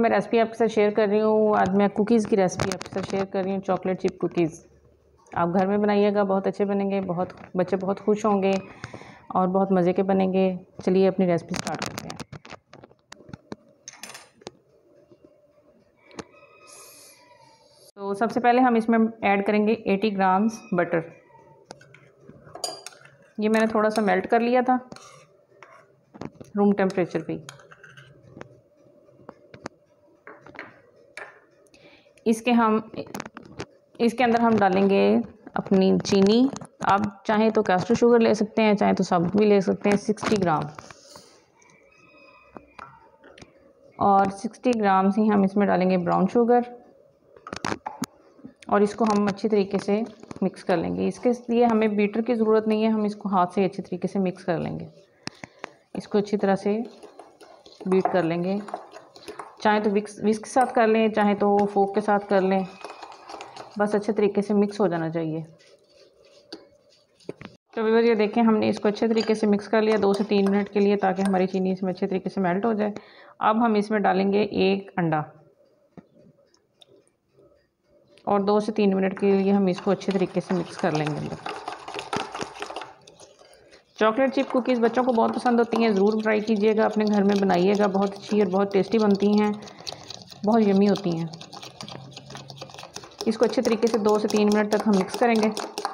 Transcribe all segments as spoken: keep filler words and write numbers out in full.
मैं रेसिपी आपके साथ शेयर कर रही हूँ। आज मैं कुकीज़ की रेसिपी आपके साथ शेयर कर रही हूँ, चॉकलेट चिप कुकीज़। आप घर में बनाइएगा, बहुत अच्छे बनेंगे, बहुत बच्चे बहुत खुश होंगे और बहुत मज़े के बनेंगे। चलिए अपनी रेसिपी स्टार्ट करते हैं। तो सबसे पहले हम इसमें ऐड करेंगे अस्सी ग्राम्स बटर। ये मैंने थोड़ा सा मेल्ट कर लिया था रूम टेम्परेचर पे। इसके हम इसके अंदर हम डालेंगे अपनी चीनी। आप चाहें तो कैस्टर शुगर ले सकते हैं, चाहे तो साबुत भी ले सकते हैं। साठ ग्राम और साठ ग्राम ही हम इसमें डालेंगे ब्राउन शुगर और इसको हम अच्छी तरीके से मिक्स कर लेंगे। इसके लिए हमें बीटर की ज़रूरत नहीं है, हम इसको हाथ से अच्छी तरीके से मिक्स कर लेंगे। इसको अच्छी तरह से बीट कर लेंगे, चाहे तो विक्स विस्क के साथ कर लें, चाहे तो फोक के साथ कर लें, बस अच्छे तरीके से मिक्स हो जाना चाहिए। तो व्यूअर्स ये देखें, हमने इसको अच्छे तरीके से मिक्स कर लिया दो से तीन मिनट के लिए, ताकि हमारी चीनी इसमें अच्छे तरीके से मेल्ट हो जाए। अब हम इसमें डालेंगे एक अंडा और दो से तीन मिनट के लिए हम इसको अच्छे तरीके से मिक्स कर लेंगे। चॉकलेट चिप कुकीज़ बच्चों को बहुत पसंद होती हैं, ज़रूर ट्राई कीजिएगा, अपने घर में बनाइएगा। बहुत अच्छी और बहुत टेस्टी बनती हैं, बहुत यम्मी होती हैं। इसको अच्छे तरीके से दो से तीन मिनट तक हम मिक्स करेंगे।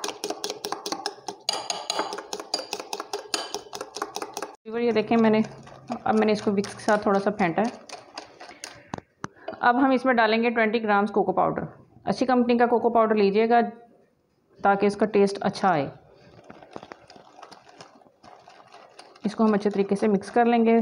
ये देखें, मैंने अब मैंने इसको विक्स के साथ थोड़ा सा फेंटा है। अब हम इसमें डालेंगे बीस ग्राम्स कोको पाउडर। अच्छी कंपनी का कोको पाउडर लीजिएगा ताकि इसका टेस्ट अच्छा आए। इसको हम अच्छे तरीके से मिक्स कर लेंगे।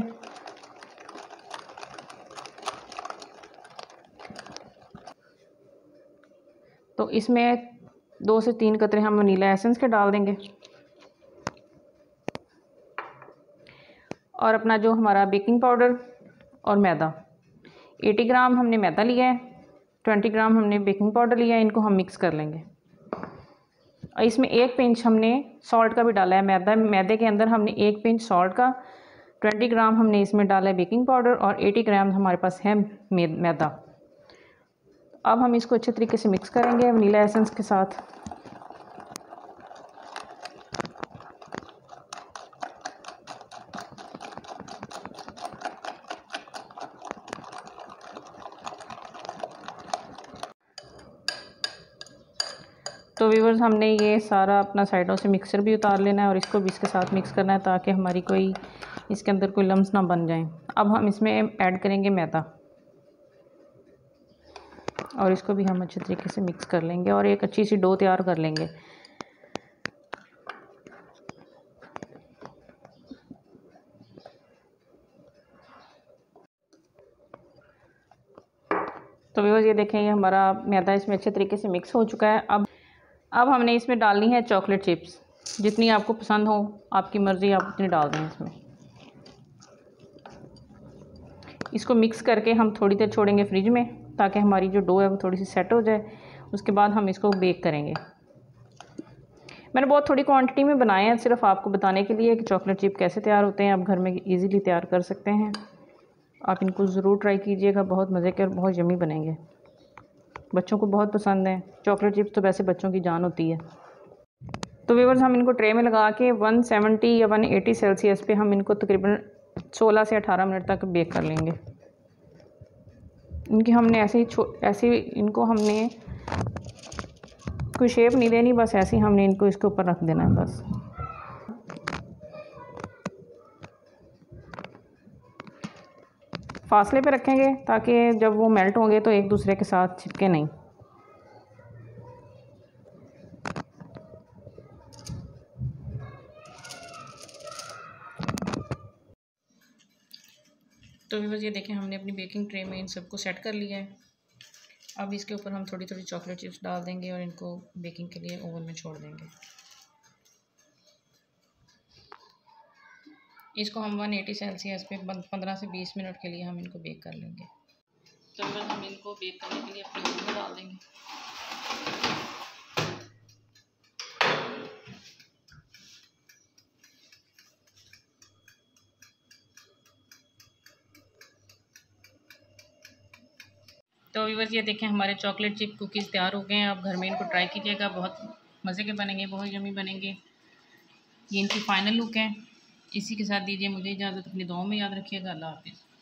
तो इसमें दो से तीन कतरे हम वनीला एसेंस के डाल देंगे और अपना जो हमारा बेकिंग पाउडर और मैदा, अस्सी ग्राम हमने मैदा लिया है, बीस ग्राम हमने बेकिंग पाउडर लिया है। इनको हम मिक्स कर लेंगे। और इसमें एक पिंच हमने सॉल्ट का भी डाला है। मैदा मैदे के अंदर हमने एक पिंच सॉल्ट का, बीस ग्राम हमने इसमें डाला है बेकिंग पाउडर और अस्सी ग्राम हमारे पास है मैदा। अब हम इसको अच्छे तरीके से मिक्स करेंगे वनीला एसेंस के साथ। तो व्यूअर्स, हमने ये सारा अपना साइडों से मिक्सर भी उतार लेना है और इसको भी इसके साथ मिक्स करना है, ताकि हमारी कोई इसके अंदर कोई लम्स ना बन जाएं। अब हम इसमें ऐड करेंगे मैदा और इसको भी हम अच्छे तरीके से मिक्स कर लेंगे और एक अच्छी सी डो तैयार कर लेंगे। तो व्यूअर्स ये देखें, ये हमारा मैदा इसमें अच्छे तरीके से मिक्स हो चुका है। अब अब हमने इसमें डालनी है चॉकलेट चिप्स। जितनी आपको पसंद हो, आपकी मर्ज़ी, आप उतनी डाल दें इसमें। इसको मिक्स करके हम थोड़ी देर छोड़ेंगे फ्रिज में, ताकि हमारी जो डो है वो थोड़ी सी सेट हो जाए। उसके बाद हम इसको बेक करेंगे। मैंने बहुत थोड़ी क्वांटिटी में बनाए हैं, सिर्फ आपको बताने के लिए कि चॉकलेट चिप कैसे तैयार होते हैं। आप घर में इजीली तैयार कर सकते हैं। आप इनको ज़रूर ट्राई कीजिएगा, बहुत मज़े के और बहुत यम्मी बनेंगे। बच्चों को बहुत पसंद है। चॉकलेट चिप्स तो वैसे बच्चों की जान होती है। तो व्यूअर्स, हम इनको ट्रे में लगा के एक सौ सत्तर या एक सौ अस्सी सेल्सियस पे हम इनको तकरीबन सोलह से अठारह मिनट तक बेक कर लेंगे। इनकी हमने ऐसे ही ऐसे ही इनको हमने कोई शेप नहीं देनी, बस ऐसे ही हमने इनको इसके ऊपर रख देना है बस। फासले पे रखेंगे ताकि जब वो मेल्ट होंगे तो एक दूसरे के साथ चिपके नहीं। तो व्यूअर्स ये देखें, हमने अपनी बेकिंग ट्रे में इन सबको सेट कर लिया है। अब इसके ऊपर हम थोड़ी थोड़ी चॉकलेट चिप्स डाल देंगे और इनको बेकिंग के लिए ओवन में छोड़ देंगे। इसको हम एक सौ अस्सी सेल्सियस पे पंद्रह से बीस मिनट के लिए हम इनको बेक कर लेंगे। तो व्यूअर्स, हम इनको बेक करने के लिए अपने ओवन में डाल देंगे। तो व्यूअर्स ये देखें हमारे चॉकलेट चिप कुकीज़ तैयार हो गए हैं। आप घर में इनको ट्राई कीजिएगा, बहुत मज़े के बनेंगे, बहुत यम्मी बनेंगे। ये इनकी फ़ाइनल लुक है। इसी के साथ दीजिए मुझे इजाज़त, अपनी दुआओं में याद रखिएगा। अल्लाह हाफ़िज़।